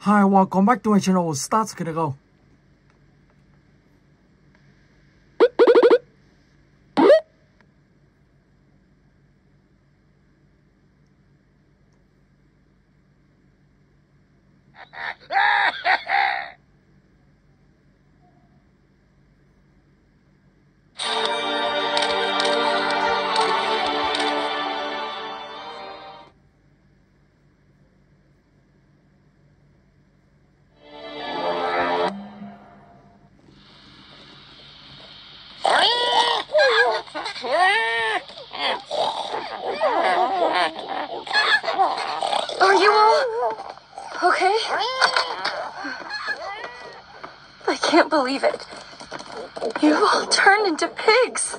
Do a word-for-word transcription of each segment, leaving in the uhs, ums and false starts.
Hi, welcome back to my channel. Start gonna go. Are you all okay? I can't believe it. You all turned into pigs.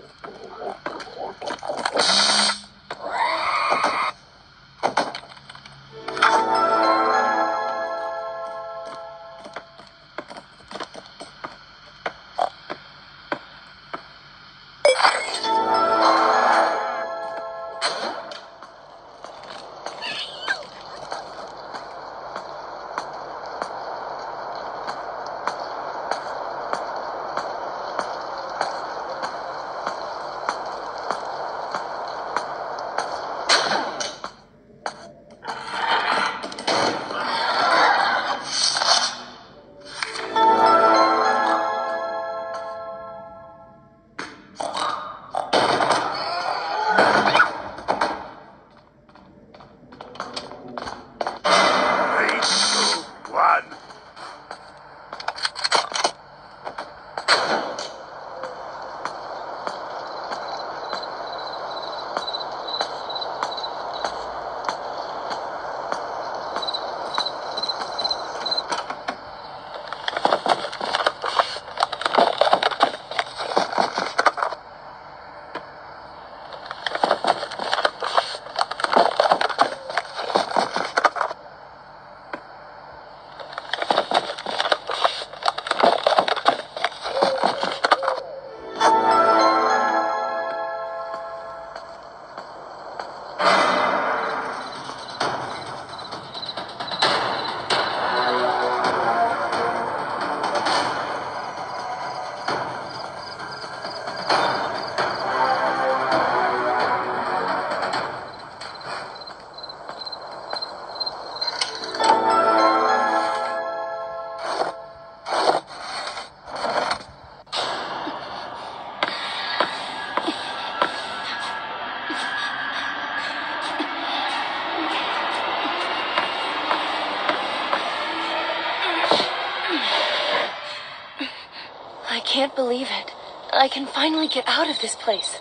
I can't believe it. I can finally get out of this place.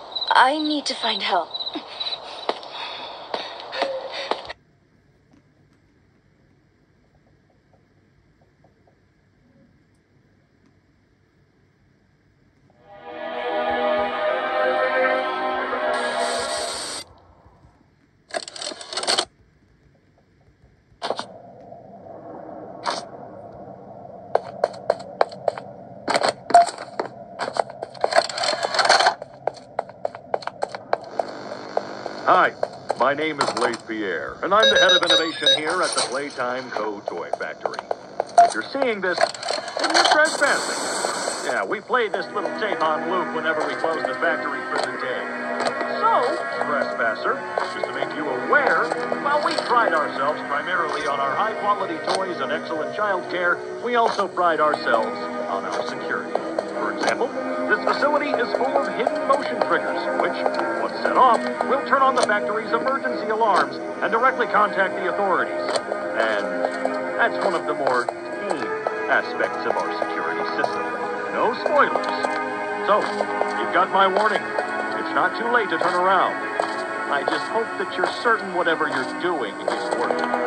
I need to find help. Hi, my name is Leith Pierre, and I'm the head of innovation here at the Playtime Co. Toy Factory. If you're seeing this, then you're trespassing. Yeah, we play this little tape on loop whenever we close the factory for the day. So, trespasser, just to make you aware, while we pride ourselves primarily on our high-quality toys and excellent child care, we also pride ourselves on our security. For example, this facility is full of hidden motion triggers, which, once set off, will turn on the factory's emergency alarms and directly contact the authorities. And that's one of the more tame aspects of our security system. No spoilers. So, you've got my warning. It's not too late to turn around. I just hope that you're certain whatever you're doing is working.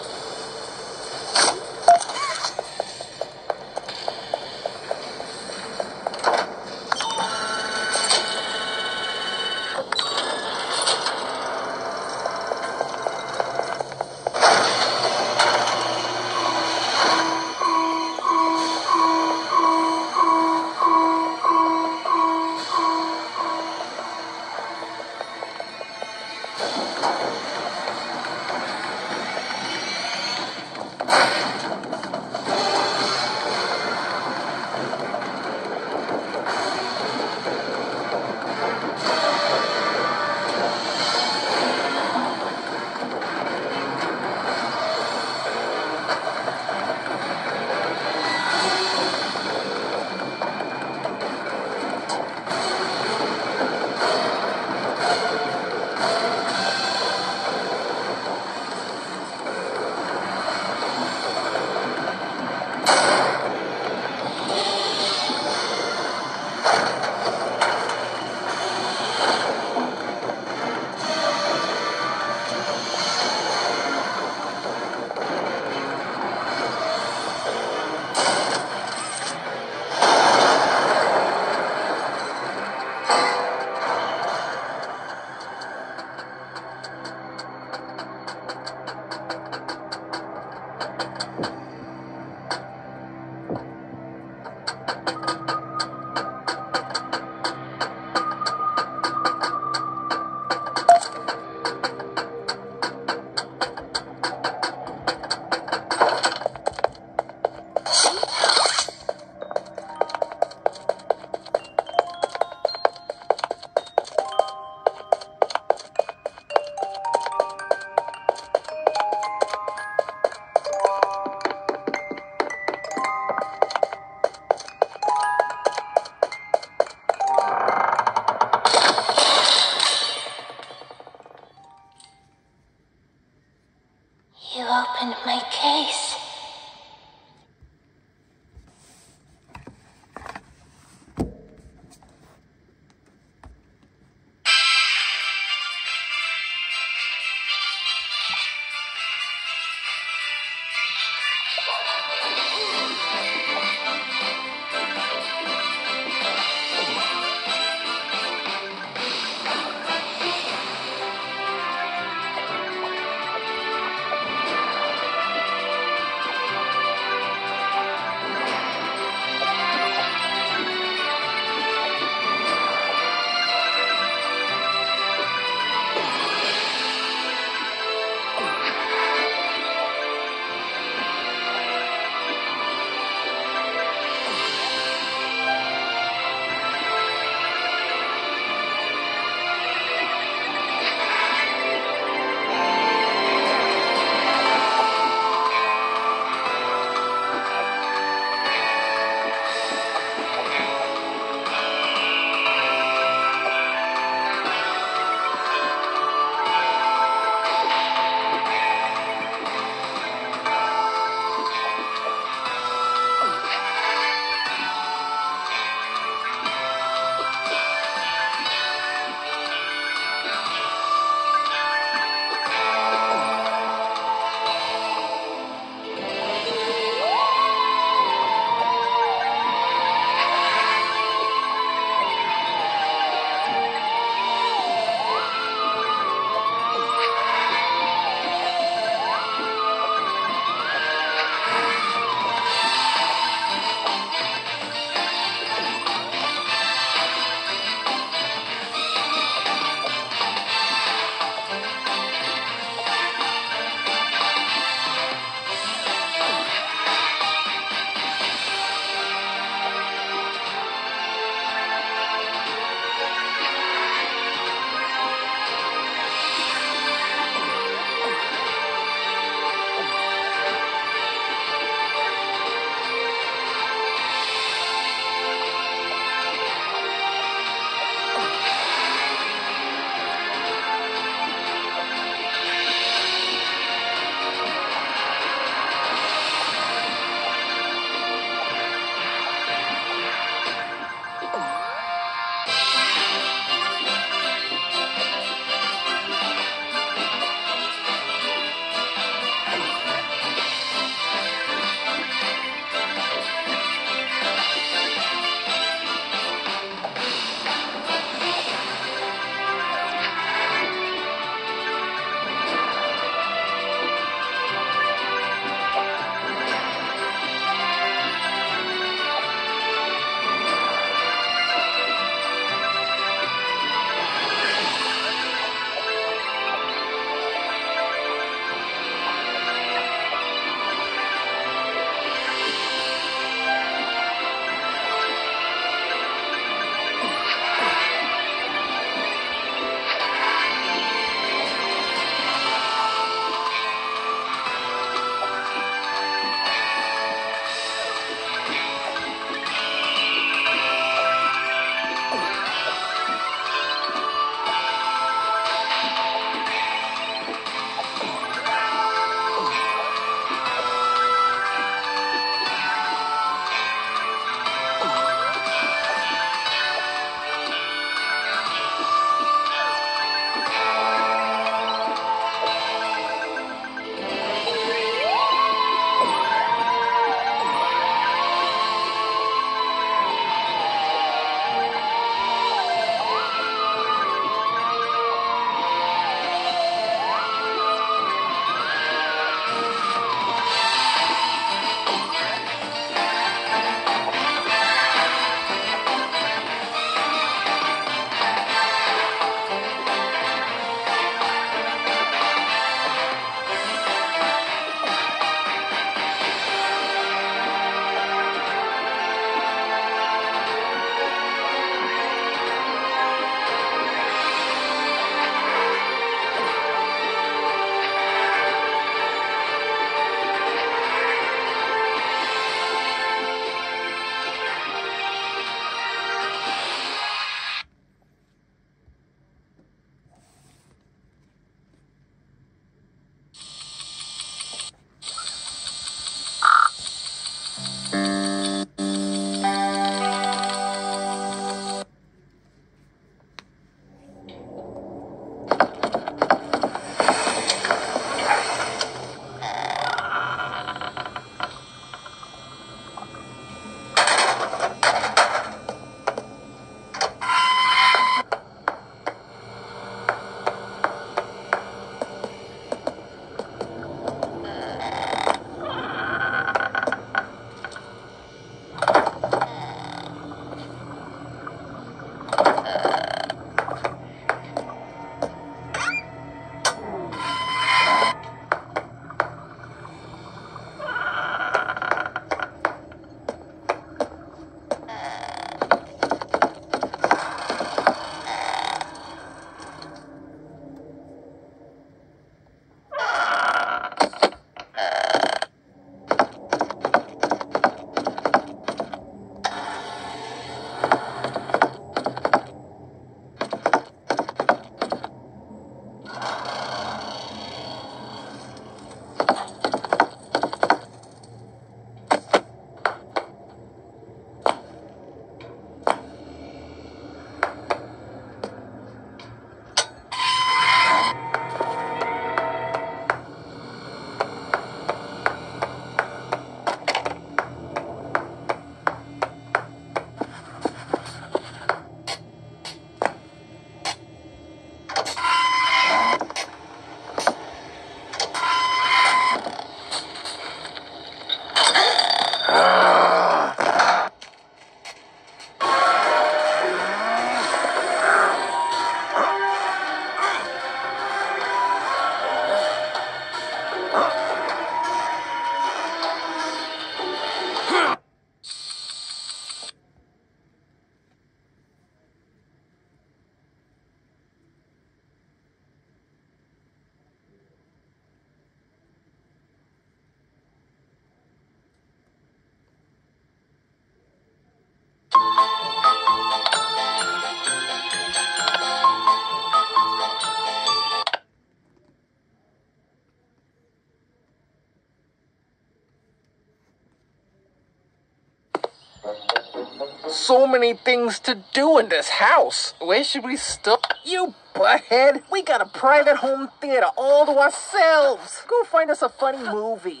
so many things to do in this house. Where should we start? You butthead! We got a private home theater all to ourselves. Go find us a funny movie.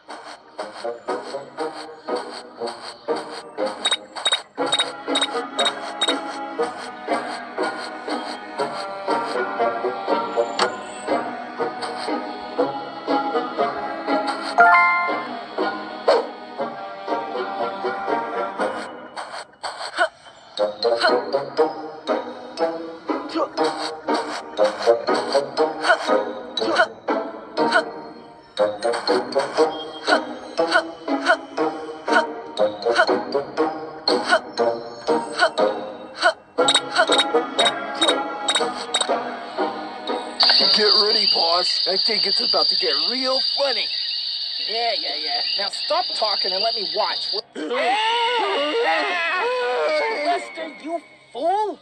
Get ready, boss. I think it's about to get real funny. Yeah, yeah, yeah. Now stop talking and let me watch. Lester, you fool!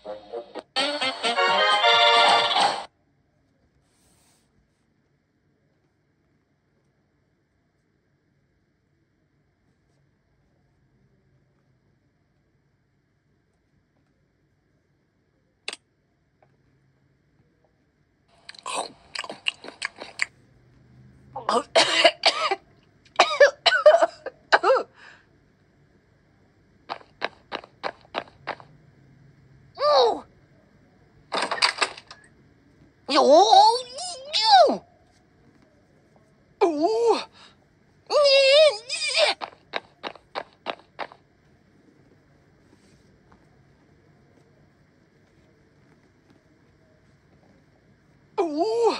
Ooh.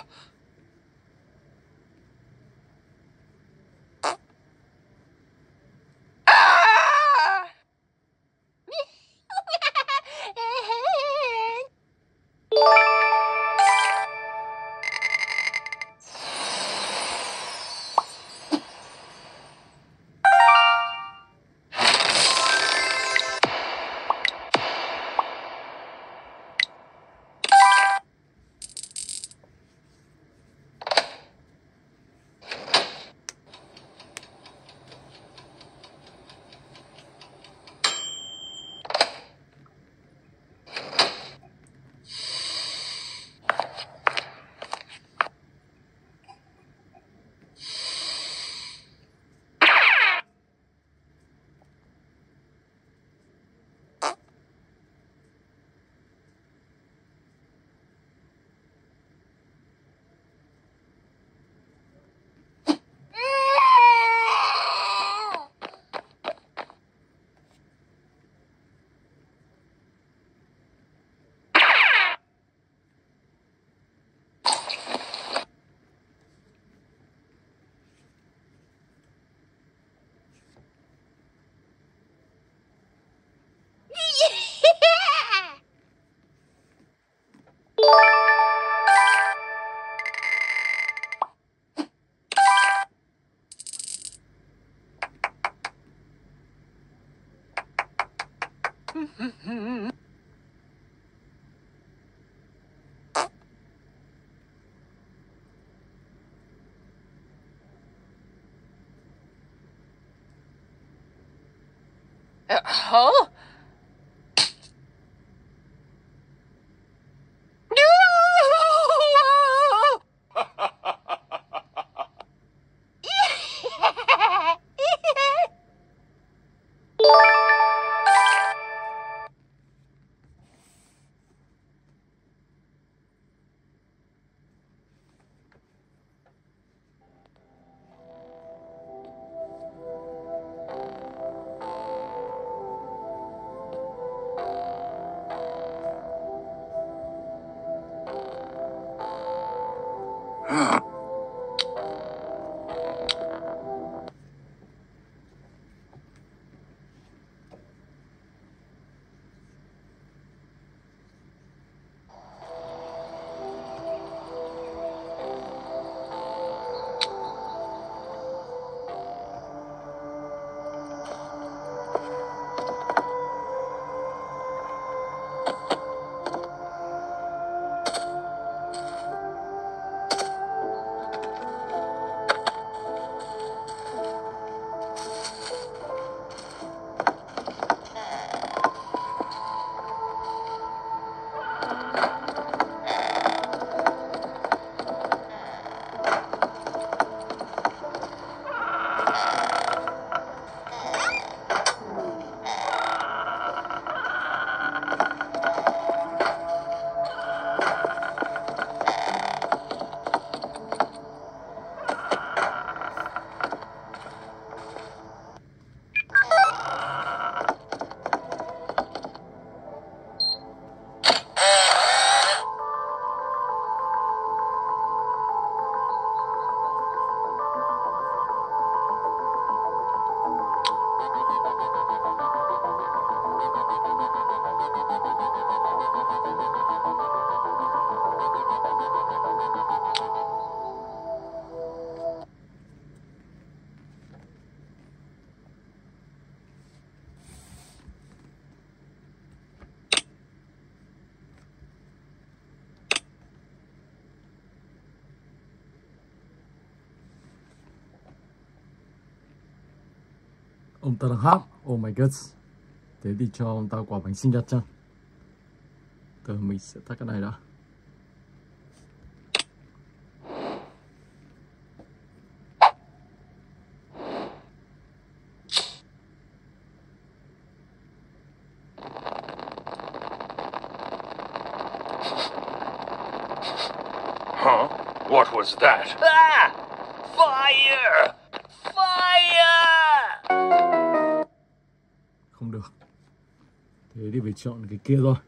Uh, huh? Ông ta đang hát. Oh my god. Thế thì cho ông ta quả bánh sinh nhật chăng? Từ mình sẽ tắt cái này đã. Huh? What was that? Ah! Fire! Fire! Không được. Thế thì phải chọn cái kia thôi.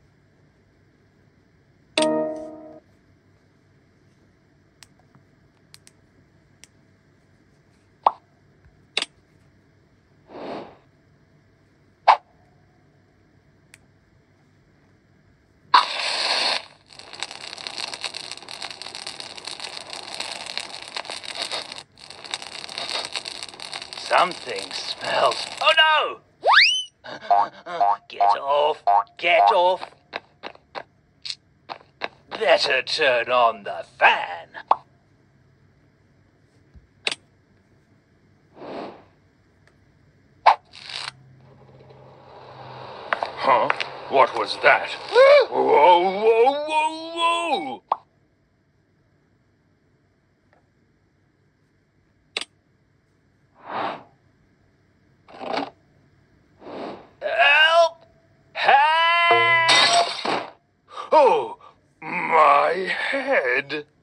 Something smells. Oh no! Get off! Get off! Better turn on the fan. Huh? What was that? Whoa, whoa, whoa, whoa! Help! Help! Oh, my head!